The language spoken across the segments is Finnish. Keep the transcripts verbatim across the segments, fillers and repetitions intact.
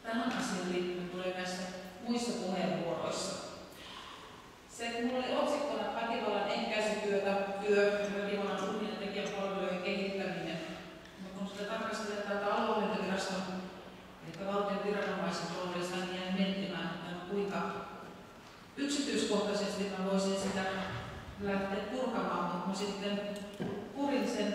tähän asiaan liittyen tulee näissä muissa puheenvuoroissa. Se, että minulla oli otsikkona väkivallan ehkäisytyötä, työ, väkivallan uhrien ja tekijäpalvelujen kehittäminen. Mutta kun sitä tarkastelee täältä aluehallintoviraston, eli valtion viranomaisen roolista, niin jäin miettimään, että no kuinka yksityiskohtaisesti mä voisin sitä lähteä purkamaan, mutta mä sitten purin sen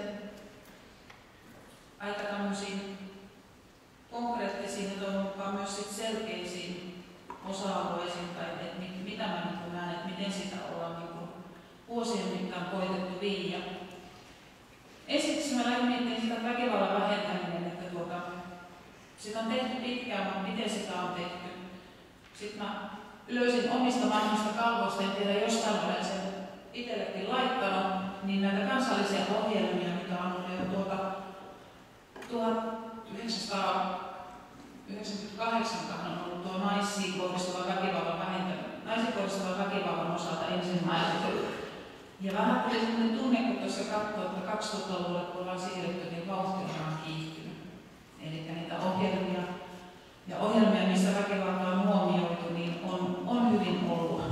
aika tämmöisiin konkreettisiin ja toivon mukaan myös sit selkeisiin osa-alueisiin, tai että mit, mitä mä niin näen, että miten sitä ollaan niin vuosien mittaan koitettu viiä. Ensiksi mä lähdin miettimään sitä väkivallan vähentäminen, että tuota, sitä on tehty pitkään, mutta miten sitä on tehty. Sitten mä löysin omista vanhoista kalvoista, en tiedä jostain olen sen itsellekin laittanut, niin näitä kansallisia ohjelmia, mitä on ollut jo tuota tuhatyhdeksänsataayhdeksänkymmentäkahdeksan on ollut tuo naisiin kohdistuvan väkivallan vähentäminen, naisiin kohdistuvan väkivallan osalta ensimmäinen. Ja vähän tuli sellainen tunne, kun tuossa katsoo, että kaksituhattaluvulle kun ollaan siirrytty, niin vauhti on kiihtynyt. Eli niitä ohjelmia ja ohjelmia, missä väkivalta on huomioitu, niin on, on hyvin ollut.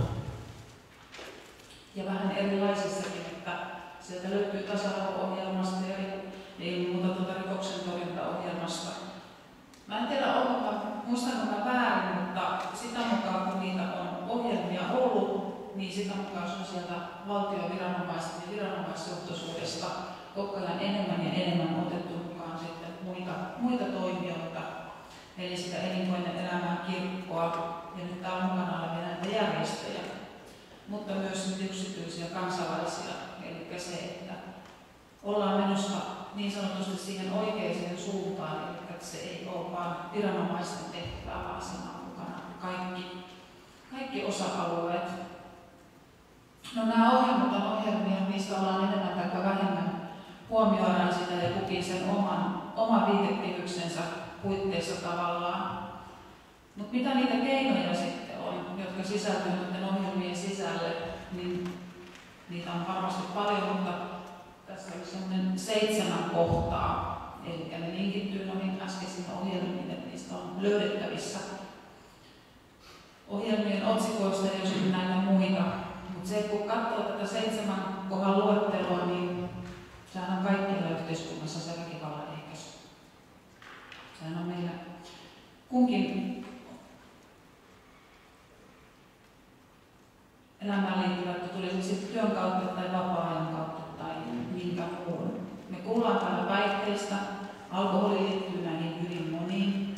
Ja vähän erilaisissakin, että sieltä löytyy tasa-arvo-ohjelmasta ja ei muuta tuota rikoksen torjuntaohjelmasta. Mä en tiedä, onko, muistanko mä väärin, mutta sitä mukaan kun niitä on ohjelmia ollut, niin sitä mukaan se on sieltä valtion viranomaisten ja viranomaisjohtoisuudesta koko ajan enemmän ja enemmän otettu mukaan sitten muita, muita toimijoita. Eli sitä elinkeinoelämää, kirkkoa ja nyt täällä on mukana olevia näitä järjestöjä, mutta myös nyt yksityisiä kansalaisia. Eli se, että ollaan menossa niin sanotusti siihen oikeaan suuntaan, eli että se ei ole vain viranomaisten tehtävää, vaan siinä on mukana kaikki, kaikki osa-alueet. No nämä ohjelmat on ohjelmia, niistä ollaan enemmän tai vähemmän huomioidaan sitä ja kukin sen oman, oman viitekehyksensä puitteissa tavallaan. Mutta mitä niitä keinoja sitten on, jotka sisältyvät näiden ohjelmien sisälle, niin niitä on varmasti paljon, mutta tässä oli sellainen seitsemän kohtaa, eli ne linkittyy noihin äskeisiin ohjelmiin, että niistä on löydettävissä ohjelmien otsikoista ja jos näitä muita. Mutta se, kun katsoo tätä seitsemän kohdan luettelua, niin sehän on kaikkialla yhteiskunnassa se väkivallan ehkäisy. Sehän on meillä kunkin elämään liittyvä, että tuli se sitten työn kautta tai vapaa-ajan kautta tai minkä muun. Me kuullaan täällä päihteistä, alkoholi liittyy näihin hyvin moniin.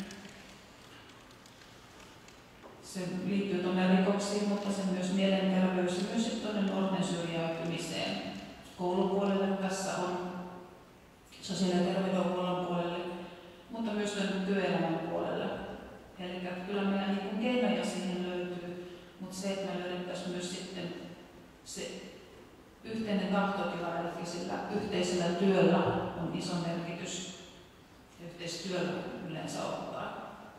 Se liittyy tuonne rikoksiin, mutta se myös mielenterveys ja myös sitten tuonne nuorten syrjäytymiseen. Koulupuolelle tässä on, sosiaali- ja terveydenhuollon puolelle, mutta myös tuonne työelämän puolelle. Eli kyllä meillä niin keinoja siihen löytyy, mutta se, että me löydettäisiin myös sitten se yhteinen tahtotila, eli sillä yhteisellä työllä on iso merkitys ja yhteistyöllä yleensä ottaa.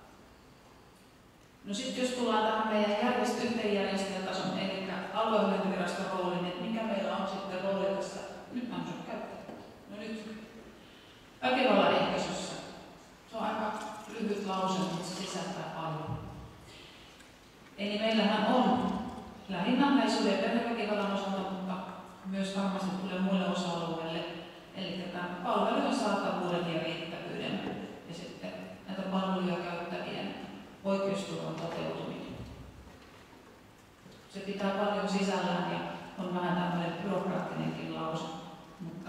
No sitten jos tullaan tähän meidän järjestö, yhteenjärjestäjätason, eli aluehallintoviraston rooliin, niin että mikä meillä on sitten rooli tässä, nyt on sun käyttää. No nyt, väkivallan ehkäisyssä. Se on aika lyhyt lause, mutta se sisältää paljon. Eli meillähän on lähinnä lähisuhde- ja perheväkivallan osalta, mutta myös varmasti tulee muille osa-alueille, eli tämän palvelujen saatavuuden ja riittävyyden ja sitten näitä palveluja käyttävien oikeusturvan toteutuminen. Se pitää paljon sisällään ja on vähän tämmöinen byrokraattinenkin lause, mutta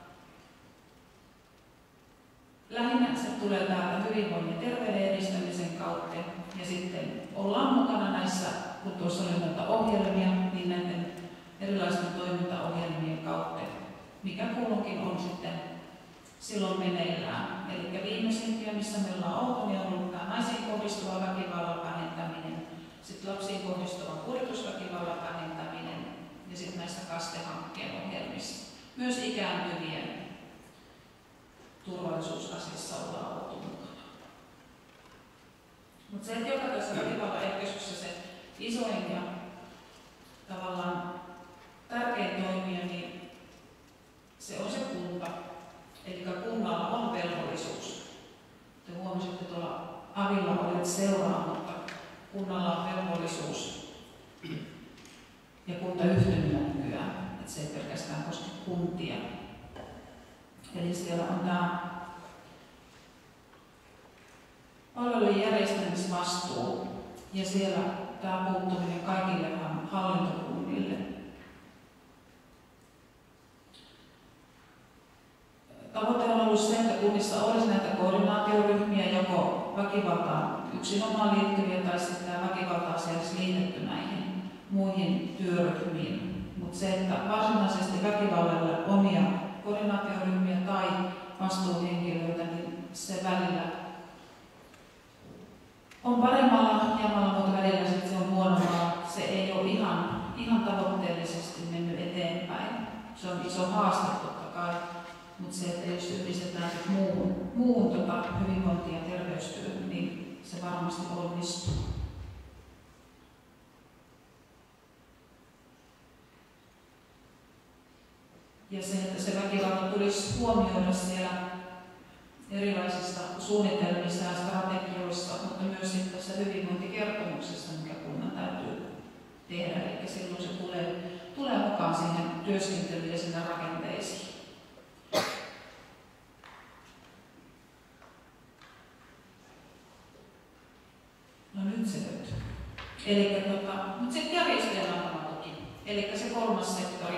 lähinnä se tulee täältä hyvinvoinnin ja terveyden edistämisen kautta ja sitten ollaan mukana näissä, kun tuossa oli näitä ohjelmia, niin näiden erilaisten toimintaohjelmien kautta, mikä kulloinkin on sitten silloin meneillään. Eli viimeisimpiä, missä me ollaan oltu, niin on ollut tämä naisiin kohdistuva väkivallan vähentäminen, sitten lapsiin kohdistuva kuritusväkivallan vähentäminen ja sitten näissä kastehankkeen ohjelmissa. Myös ikääntyvien turvallisuusasiassa ollaan oltu mukana. Mutta se, että joka tässä väkivallan ehkäisyssä se isoin ja tavallaan tärkein toimija, niin se on se kunta. Eli kunnalla on velvollisuus. Te huomasitte tuolla avilla olet seuraa, mutta kunnalla on velvollisuus ja kuntayhtymillä nykyään, että se ei pelkästään koske kuntia. Eli siellä on tämä palvelujen järjestämisvastuu ja siellä tämä puuttuminen kaikille hallintokunnille. Tavoite on ollut se, että kunnissa olisi näitä koordinaatioryhmiä, joko väkivaltaan yksinomaan liittyviä tai sitten väkivaltaa olisi liitetty näihin muihin työryhmiin. Mutta se, että varsinaisesti väkivallalle omia koordinaatioryhmiä tai vastuuhenkilöitä, niin se välillä on paremmalla jamalla, mutta välillä se on huonommalla. Se ei ole ihan, ihan tavoitteellisesti mennyt eteenpäin. Se on iso haaste totta kai, mutta se, että jos yhdistetään muuhun, muuhun tota, hyvinvointi- ja terveystyöhön, niin se varmasti onnistuu. Ja se, että se väkivalta tulisi huomioida siellä erilaisissa suunnitelmissa ja strategioissa, mutta myös sitten tässä hyvinvointikertomuksessa, mikä kunnan täytyy tehdä. Eli silloin se tulee, tulee mukaan siihen työskentelyyn ja sinne rakenteisiin. No nyt se löytyy. Eli tota, mutta sitten järjestöjen antama tuki. Eli se kolmas sektori.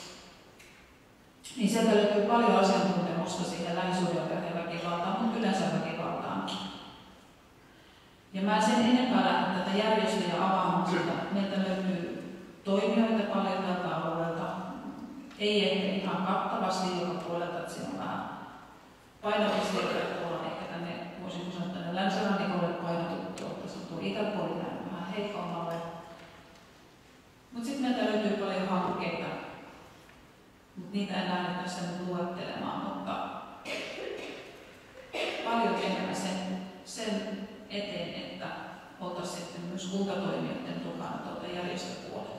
Niin sieltä löytyy paljon asiantuntemusta siihen lähisuhdeväkivaltaan, mutta yleensä väkivaltaankin. Ja mä en sen enempää lähde tätä järjestöjä avaamaan sitä. Meiltä löytyy toimijoita paljon tältä alueelta. Ei ehkä ihan kattavasti joka puolelta, että siinä on vähän painopisteitä, että ollaan ehkä tänne, voisinko sanoa, tänne länsirannikolle painotuttu, että se on tuo itäpuoli vähän heikommalle. Mutta sitten meiltä löytyy paljon hankkeita. Mut niitä en lähde tässä nyt luettelemaan, mutta paljon tehdään sen, sen eteen, että oltaisiin sitten myös kuntatoimijoiden tukana tuolta järjestöpuolelta.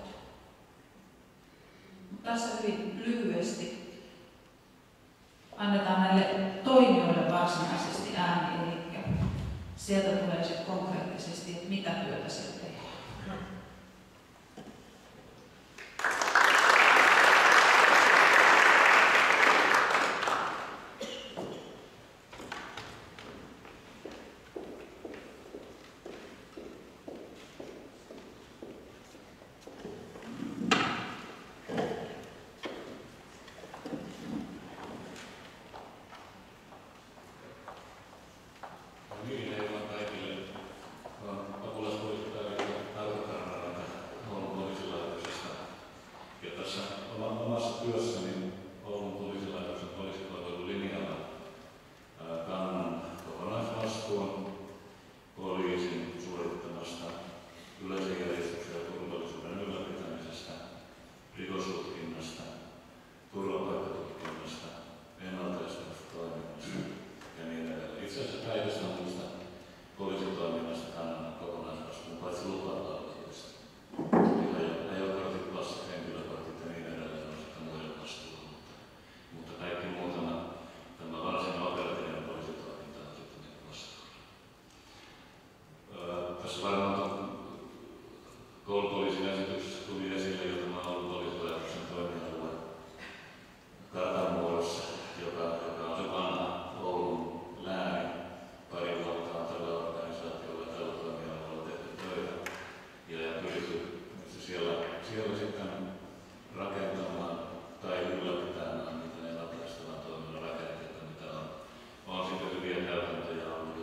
Mut tässä hyvin lyhyesti annetaan näille toimijoille varsinaisesti ääni, eli sieltä tulee sitten konkreettisesti, että mitä työtä siellä tehdään.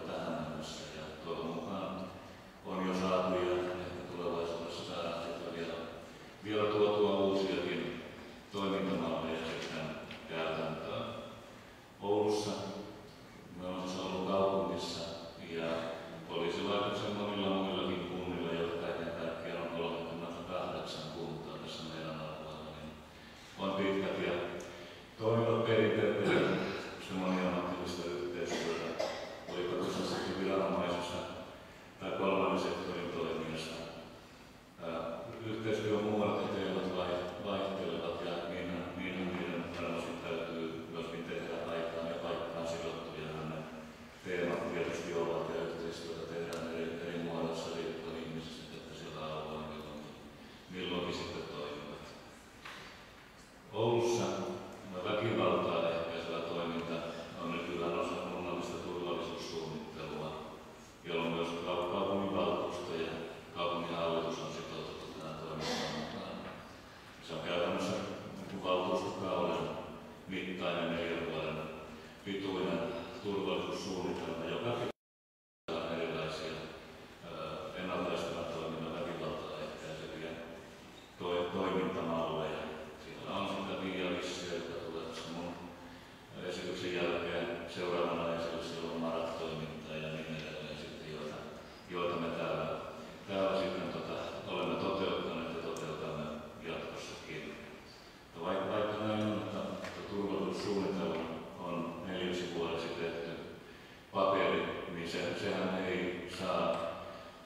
On jo saatu ja ehkä tulevaisuudessa saadaan sitten vielä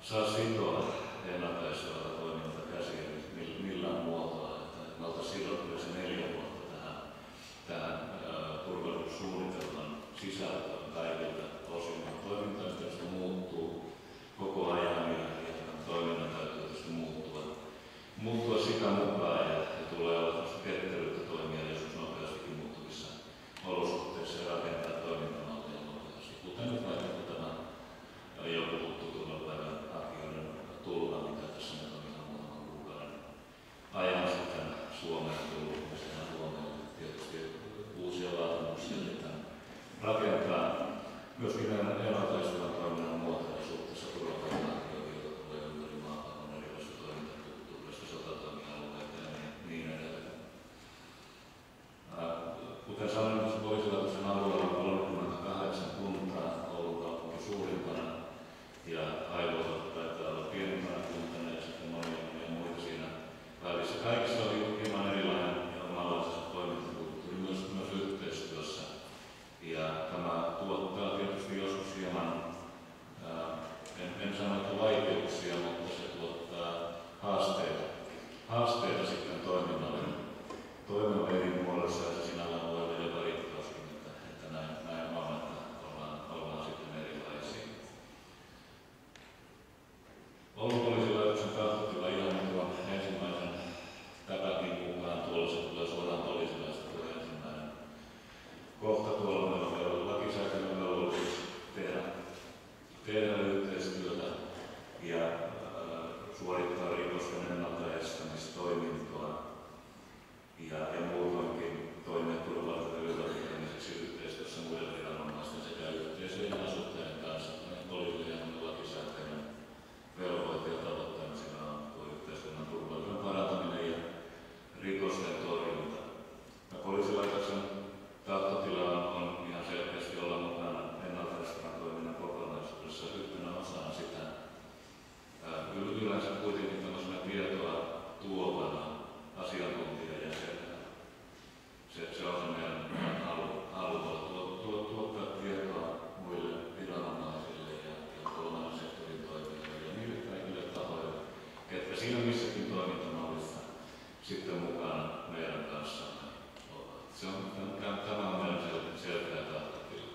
saa sitoa ennaltaehkäisevältä toiminnalta käsiin millään muotoa. Että me oltaisiin sidottu se neljä vuotta tähän, tähän ää, turvallisuussuunnitelman sisältöön kaikilta osin. Toimintaympäristö muuttuu koko ajan ja, ja toiminnan täytyy tietysti muuttua, muuttua sitä mukaan ja, ja tulee olla ketteryyttä toimia joskus nopeastikin muuttuvissa olosuhteissa ja rakentaa toimintamalleja nopeasti. Kuten nyt vaikka tämä jo puhuttu turvapäivän hakijoiden tulva, mikä tässä nyt on ihan muutaman kuukauden ajan sitten Suomeen tullut ja siellä huomioon tietysti uusia vaatimuksia, mitä rakentaa myöskin ennaltaehkäisevän toiminnan muotoja suhteessa turvapäivänhakijoihin, joita tulee ympäri maapallon erilaisista toimintakulttuurista, sotatoimialueita ja niin edelleen. Kuten sanoin, tuossa poliisilaitoksen alueella on kolmekymmentäkahdeksan kuntaa, Oulun kaupunki suurimpana ja Hailuoto taitaa olla pienimpänä kuntana ja sitten monia monia muita siinä välissä. Kaikissa oli hieman erilainen ja omanlaisessa toimintakulttuuri myös, myös yhteistyössä. Ja tämä tuottaa tietysti joskus hieman, ää, en, en sano, että vaikeuksia, mutta se tuottaa haasteita, haasteita sitten toiminnalle, toiminnalle eri muodossa ja se sinällään voi olla jopa rikkauskin, että, että näin, näin on, että ollaan, ollaan sitten erilaisia. Oulun poliisilaitoksen tahtotila ihan tuon ensimmäisen täpäkin mukaan tuolla se tulee suoraan poliisilaista tuo ensimmäinen kohta tuolla meillä on lakisääteinen velvollisuus tehdä, tehdä yhteistyötä ja äh, suorittaa rikosten ennaltaestämistoimintoa ja, ja muutoinkin toimia turvallisuuden ylläpitämiseksi yhteistyössä muiden viranomaisten sekä yhteisöjen ja asukkaiden kanssa. Poliisille on lakisääteinen velvoite ja tavoitteena siinä on tuo yhteiskunnan turvallisuuden parantaminen ja rikosten torjunta. Ja poliisilaitoksen tahtotila on, on ihan selkeästi olla mukana ennaltaehkäisevän toiminnan kokonaisuudessa yhtenä osana sitä. Yleensä kuitenkin tämmöisenä tietoa tuovana asiantuntijajäsenenä. Se, se on se meidän halu, halu tuo, tuo, tuottaa tietoa muille viranomaisille ja, ja kolmannen sektorin toimijoille ja niille kaikille tahoille, ketkä siinä missäkin toimintamallissa sitten mukana meidän kanssamme. Se on, tämä on meidän selkeä tahtotila.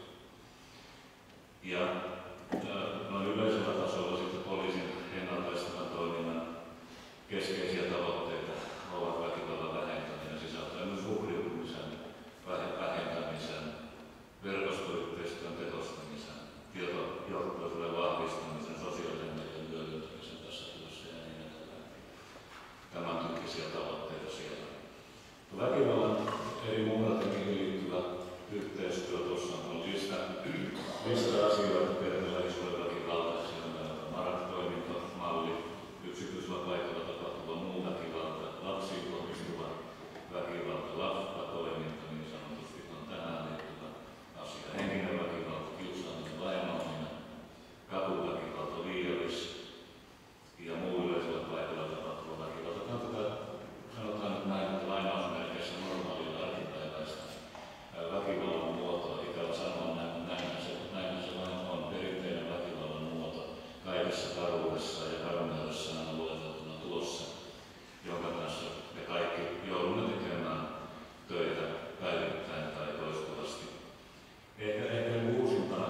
Ja noin yleisellä tasolla sitten poliisin ennaltaehkäisevän toiminnan keskeisiä tavoitteita ovat väkivallan vähentäminen, sisältää myös uhriutumisen vähentämisen, verkostoyhteistyön tehostamisen, tietojohtoisuuden vahvistamisen, sosiaalisen median hyödyntämisen tässä työssä ja niin edelleen. Tämän tyyppisiä tavoitteita siellä. Väkivallan eri muotoihin liittyvä yhteistyö tuossa on lista, lista asioita perhelähisuuden väkivalta. Siellä meillä on MARAK-toimintomalli, yksityisellä paikalla tapahtuva muu väkivalta, lapsiin kohdistuva väkivalta, lapsatoiminta niin sanotusti on tähän liittyvä asia. Henkinen väkivalta, kiusaaminen, vainoaminen, katuväkivalta, viialis ja muu yleisellä paikalla tapahtuva väkivalta. Tämä tätä sanotaan nyt näin, että lainausmerkeissä normaalia arkipäiväistä väkivallan muotoa. Ikävä sanoa näin, näinhän se, näinhän se vain on. Perinteinen väkivallan muoto kaikessa karuudessa ja karmeudessa on lueteltuna tuossa, jonka kanssa me kaikki joudumme tekemään töitä päivittäin tai toistuvasti. Ehkä, ehkä uusimpana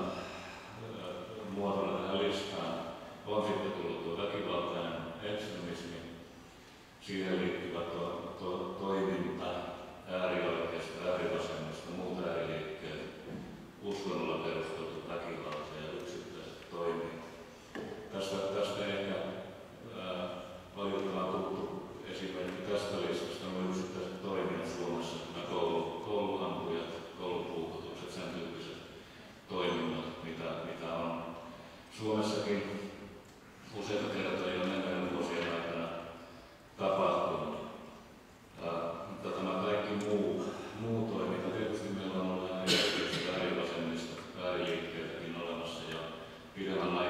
muotona tähän listaan on sitten tullut tuo väkivaltainen ekstremismi, siihen liittyvä to, to, toiminta, äärioikeisto, äärivasemmista, muut ääriliikkeet, uskonnolla perusteltu väkivalta ja yksittäiset toimijat. Tästä, tästä ehkä ää, valitettavan tuttu esimerkki tästä listasta on yksittäiset toimijat Suomessa, nämä koulu, kouluampujat, koulupuukotukset, sen tyyppiset toiminnot, mitä, mitä on Suomessakin useita kertoja jo menneen vuosien aikana tapahtunut. Mutta tämä kaikki muu, muu toiminta, tietysti meillä on ollut ihan erityisesti äärivasemmista ääriliikkeitäkin olemassa jo pidemmän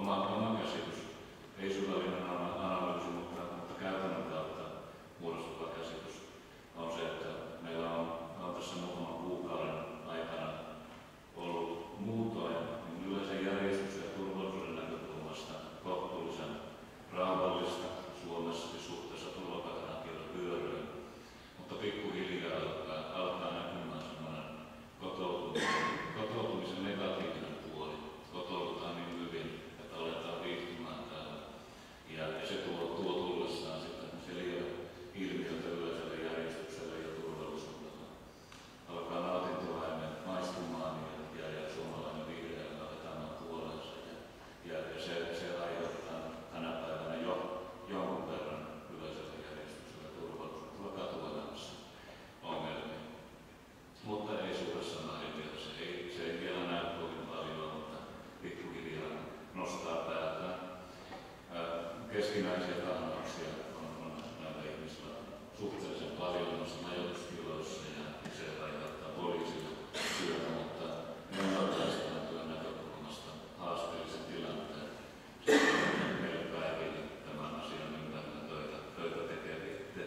oma, oma käsitys, ei syvällinen analyysi, mutta, mutta käytännön kautta muodostuva käsitys on se, että meillä on, on tässä muutaman kuukauden aikana ollut muutoin niin yleisen järjestyksen ja turvallisuuden näkökulmasta kohtuullisen rauhallista Suomessa suhteessa turvapaikanhakijoiden vyöryyn, mutta pikkuhiljaa alkaa, alkaa näkymään sellainen kotoutumisen, kotoutumisen negatiivinen puoli. Kotoudutaan niin hyvin, että aletaan viihtymään täällä. Ja, ja se tuo, tuo tullessaan sitten liian ilmiötä yleiselle järjestykselle ja turvallisuudelle. Alkaa nautintoaine maistumaan ja, ja, ja suomalainen vihreä alkaa vetämään puoleensa. Ja, ja, ja se, se aiheuttaa tänä päivänä jo jonkun verran yleiselle järjestykselle ja turvallisuudelle katuelämässä ongelmia. Mutta ei suuressa määrin vielä. Se ei, se ei vielä näy kovin paljon, mutta pikkuhiljaa nostaa päätään. Keskinäisiä kahnauksia on, on näillä ihmisillä suhteellisen paljon noissa majoitustiloissa ja se aiheuttaa poliisille työtä, mutta ennaltaehkäisevän työn näkökulmasta haasteellisen tilanteen meille päiville tämän asian ympärillä töitä, töitä tekeviä. Te,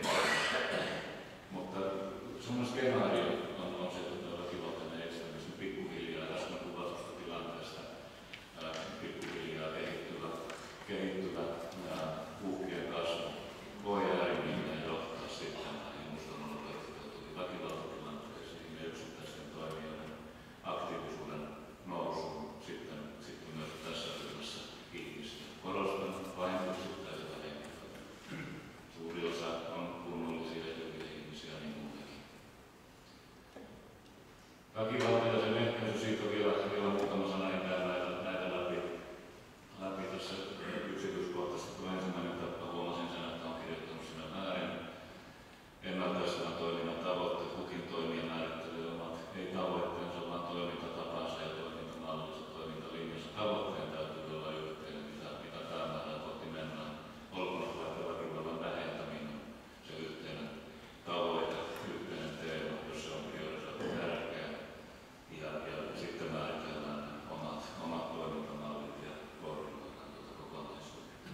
mutta semmoinen skenaario on, on se, että väkivaltainen ekstremismi pikkuhiljaa äsken kuvatusta tilanteesta ää, pikkuhiljaa kehittyvä, kehittyvä ää, uhkien kasvu voi äärimmilleen johtaa sitten näihin uskonnolla perusteltuihin väkivaltatilanteisiin ja yksittäisten toimijoiden aktiivisuuden nousuun sitten, sitten myös tässä ryhmässä ihmisiä. Korostan vain yksittäisellä henkilöllä. Suuri osa on kunnollisia ja hyviä ihmisiä niin muutenkin. Väkivalta ja sen ehkäisy, siitä vielä, vielä muutama sana en käy näitä, näitä läpi, läpi tässä yksityiskohtaisesti. Kun ensimmäinen tappa huomasin sen, että olen kirjoittanut sinne väärin. Ennaltaehkäisevän toiminnan tavoitteet, kukin toimija määrittelee omat, ei tavoitteensa, vaan toimintatapansa ja toimintamallinsa, toimintalinjansa. Tavoitteen täytyy olla yhteinen, mitä, mitä päämäärää kohti mennään. Olkoon vaikka väkivallan vähentäminen, se yhteinen tavoite, yhteinen teema, jos se on priorisoitu tärkeä. Ja, ja sitten määritellään omat, omat toimintamallit ja koordinoidaan tuota kokonaisuutta.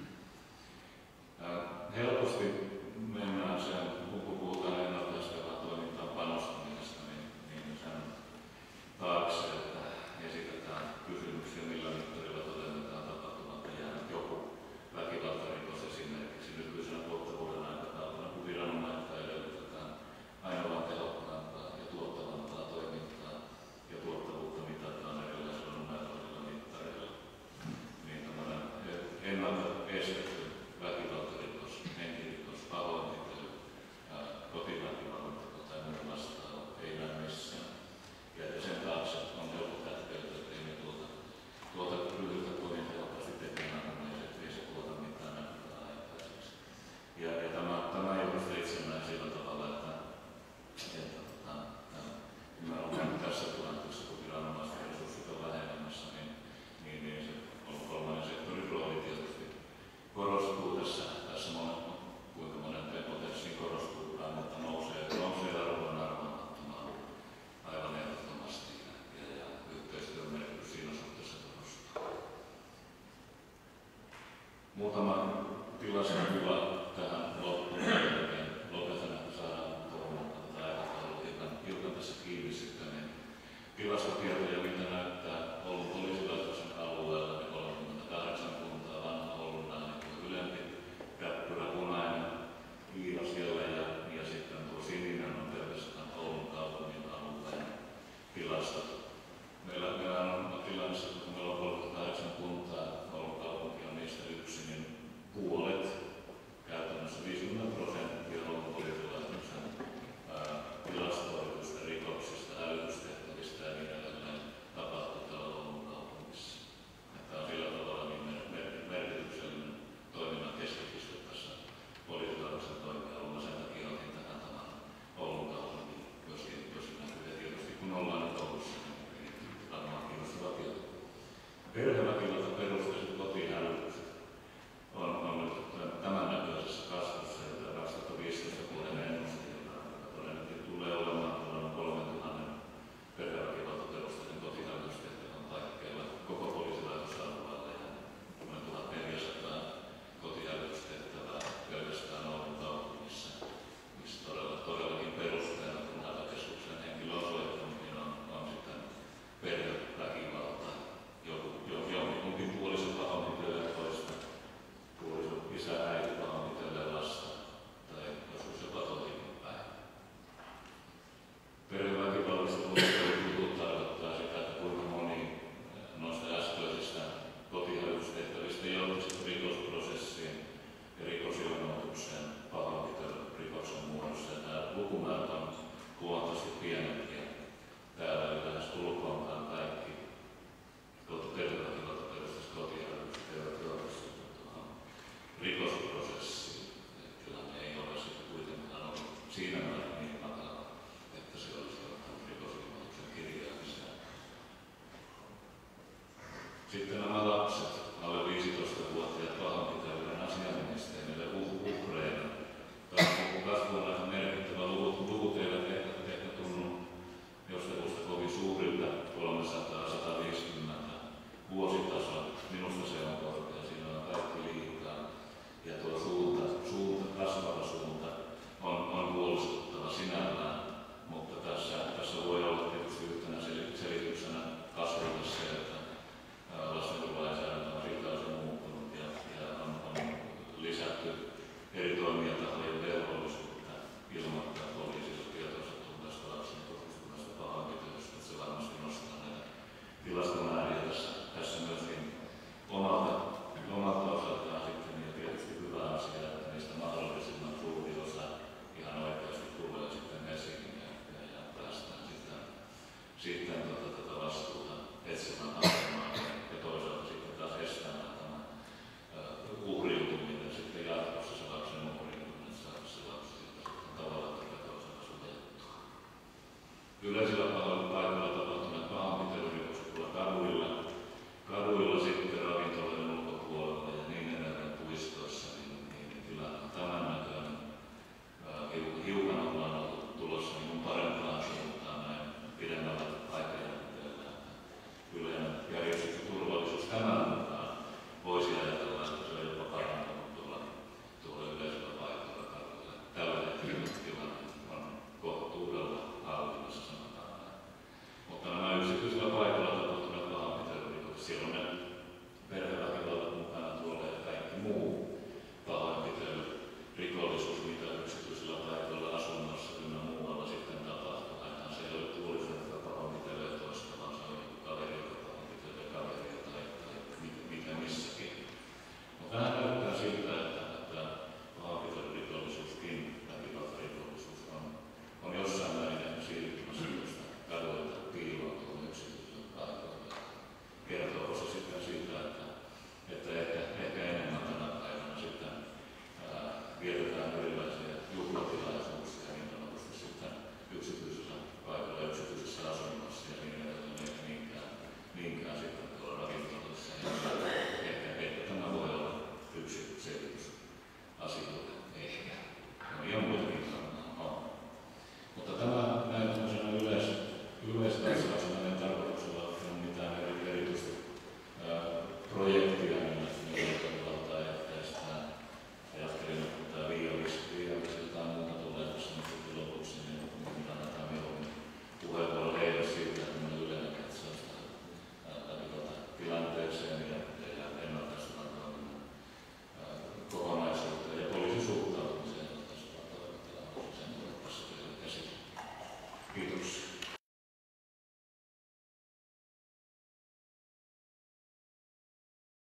Helposti mennään sen, kun puhutaan ennaltaehkäisevään toimintaan panostamisesta, niin, niin sen taakse, että esitetään kysymyksiä, millä mittarilla toteutetaan tapahtumat ja jäänyt joku väkivaltarikos esimerkiksi nykyisenä tuottavuuden aikatauluna, kun viranomaisilta edellytetään aina vain tehokkaampaa ja tuottavampaa toimintaa ja tuottavuutta mitataan erilaisilla numeroilla mittareilla. Niin tämmöinen ennalta estetty väkivaltarikos, henkirikos, pahoinpitely, kotiväkivalta tai muu vastaava ei näy missään. Ja sen taakse on joku kätkeyty, ettei me tuota, tuota ryhdytä kovin tehokkaasti tekemään, kun ei se, ei se tuota mitään näkyvää aikaiseksi. Ja, ja tämä, tämä johdosta itse näin sillä tavalla, että, että, että nimenomaan tässä tilanteessa, kun viranomaisten resurssit on vähenemässä, niin, niin, niin se kolmannen sektorin rooli tietysti korostuu tässä, tässä monen, kuinka monen potenssiin korostuukaan, mutta nousee, nousee arvoon arvaamattomaan aivan ehdottomasti ja, ja yhteistyön merkitys siinä suhteessa korostuu. Muutama tilastokuva tähän loppuun, jälkeen lopetan, että saadaan tuomaan tätä aikataulua hiukan, hiukan tässä kiinni sitten. Niin tilastotietoja, mitä näyttää Oulun poliisilaitoksen alueella, niin kolmekymmentäkahdeksan kuntaa, vanha Oulun ylempi, käppyrä, punainen, viiva siellä ja, ja sitten tuo sininen on pelkästään Oulun kaupungin alueen tilastot. Meillä, meillä on tilanne, kun meillä on kolmekymmentäkahdeksan kuntaa, Oulun kaupunki on niistä yksi, niin puolet käytännössä nämä lapset, alle viisitoista-vuotiaat pahoinpitelyiden asianomisteille uhreina. Kasvu on aika merkittävä luvut, luvut